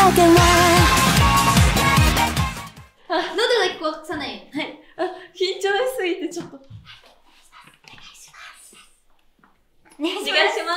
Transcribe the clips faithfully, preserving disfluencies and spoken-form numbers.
けは喉だけ壊さないよ。はい。 あ、緊張しすぎてちょっと。お願いします。 お願いします。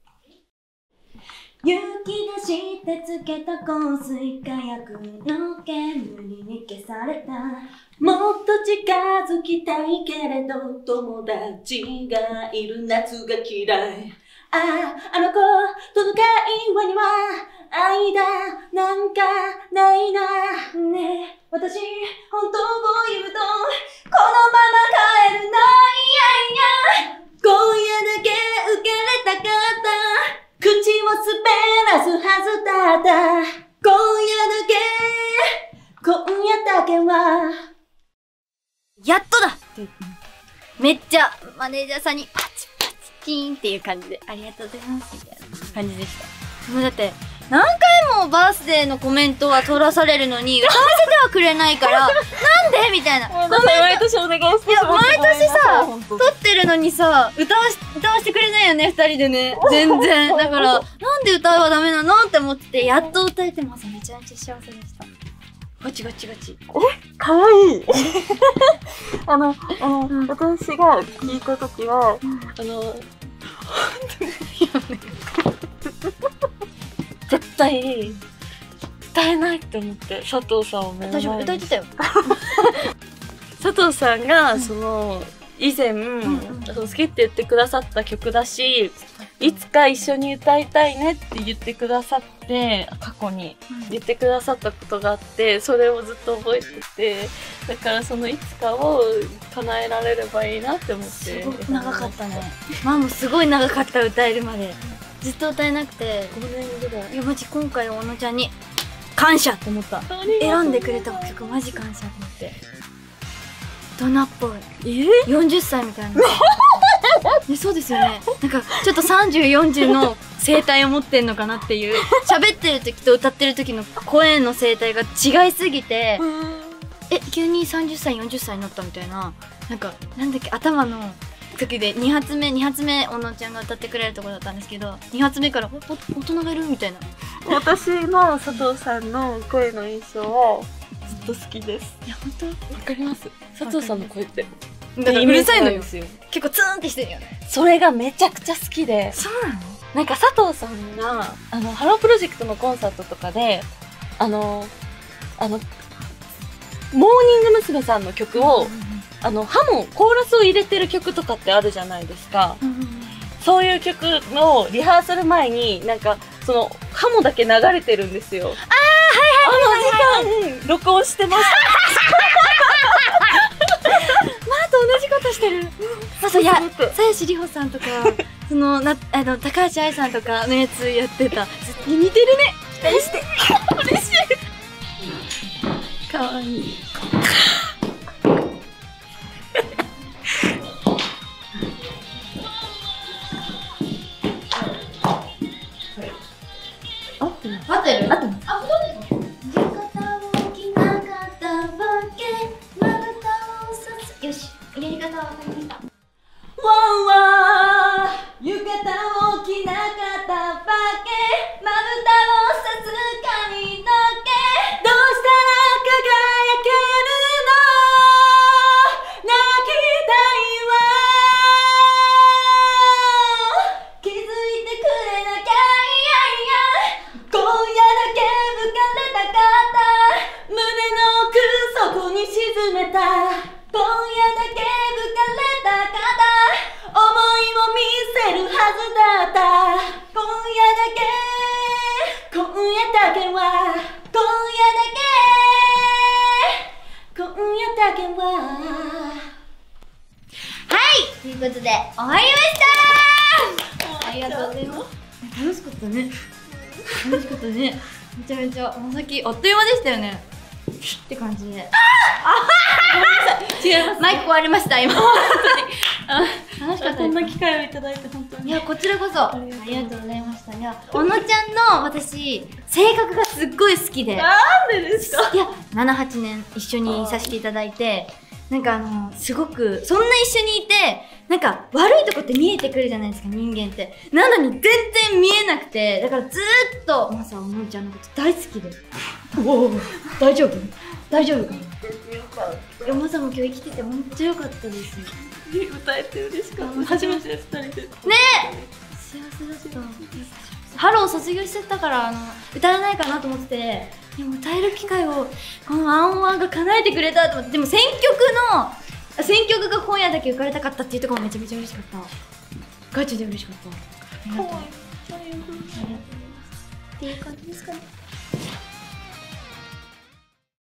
勇気出してつけた香水火薬の煙に消された。もっと近づきたいけれど友達がいる夏が嫌い。ああ、あの子との会話には愛だなんかないな。ねえ、私本当を言うとこのまま帰るな。いやいや、今夜だけ受けれたかった。口を滑らすはずだった。今夜だけ今夜だけはやっとだって、めっちゃマネージャーさんにパチパチキーンっていう感じでありがとうございますみたいな感じでした。もうだって何回もバースデーのコメントは取らされるのに歌わせてはくれないからなんでみたいな。 ごめん、毎年お願いして。 いや毎年さ撮ってるのにさ歌わし歌わせてくれないよね二人でね。全然だからなんで歌えばダメなのって思っててやっと歌えてます。めちゃめちゃ幸せでした。ガチガチガチ。 え、かわいい。あの、あの、うん、私が聞いたときは、うん、あの、絶対歌えないって思って佐藤さんを目の前に。 大丈夫、歌えてたよ。 佐藤さんが、うん、その以前、うんうん、その好きって言ってくださった曲だし、いつか一緒に歌いたいねって言ってくださって過去に言ってくださったことがあって、それをずっと覚えてて、だからそのいつかを叶えられればいいなって思って。 すごく長かったね。まあもうすごい長かった、歌えるまでずっと歌えなくてごねんぐらい。 いやマジ今回小野ちゃんに感謝って思った。選んでくれた曲マジ感謝って思って。大人っぽい。えよんじゅっさいみたいな。ね、そうですよね。なんかちょっとさんじゅう、よんじゅうの声帯を持ってんのかなっていう。喋ってる時と歌ってる時の声の声帯が違いすぎて、え急にさんじゅっさいよんじゅっさいになったみたいな。なんかなんだっけ、頭の時でに発目に発目小野ちゃんが歌ってくれるところだったんですけど、に発目からお大人がいるみたいな。 私の佐藤さんの声の印象はずっと好きです。 いや本当わかります。佐藤さんの声ってだからうるさいのよ。結構ツーンってしてるよね。 それがめちゃくちゃ好きで。 そうなの？ なんか佐藤さんがあのハロープロジェクトのコンサートとかであのあのモーニング娘。さんの曲を、うんうん、あのハモコーラスを入れてる曲とかってあるじゃないですか。うんうん、そういう曲のリハーサル前になんかそのハモだけ流れてるんですよ。ああはいはいはいはい。あの時間録音してました。 と同じことしてる。そうそう、いや、鞘師里穂さんとか、そのなあの高橋愛さんとかのやつやってた。似てるね。期待して。嬉しい。可愛いい。合ってる？合ってる？合ってる？あ、そうですか。よし。やり方は分かりました。 わんわー浴衣を着なかったわけ、まぶたをさすかにのけ、どうしたら輝けるの、泣きたいわ、気づいてくれなきゃいやいや、今夜だけ浮かれたかった、胸の奥底に沈めた、今夜だけ浮かれたかった想いを見せるはずだった、今夜だけ今夜だけは今夜だけ今夜だけは。 はいということで終わりました。ありがとうございます。楽しかったね。楽しかったね。めちゃめちゃお先あっという間でしたよねって感じで。違います。マイク壊れました今。本当に楽しかったです。 こんな機会をいただいて本当に。 いやこちらこそありがとうございました。いや小野ちゃんの私性格がすっごい好きで。 なんでですか？ いやななはちねん一緒にいさせていただいて、なんかあのすごくそんな一緒にいてなんか悪いとこって見えてくるじゃないですか、人間って。なのに全然見えなくて、だからずーっとマサはもんちゃんのこと大好きで。おお、大丈夫大丈夫かな。いや、マサも今日生きててほんとよかったですよ。 歌えて嬉しかった。初めてふたりで。 ねえ、幸せだった。ハロー卒業しちゃったから、あの歌えないかなと思ってて、でも歌える機会をこのアンワンが叶えてくれたと思って。でも選曲の選曲が今夜だけ受かれたかったっていうところもめちゃめちゃ嬉しかった。ガチで嬉しかった。ありがとう。っていう感じですかね。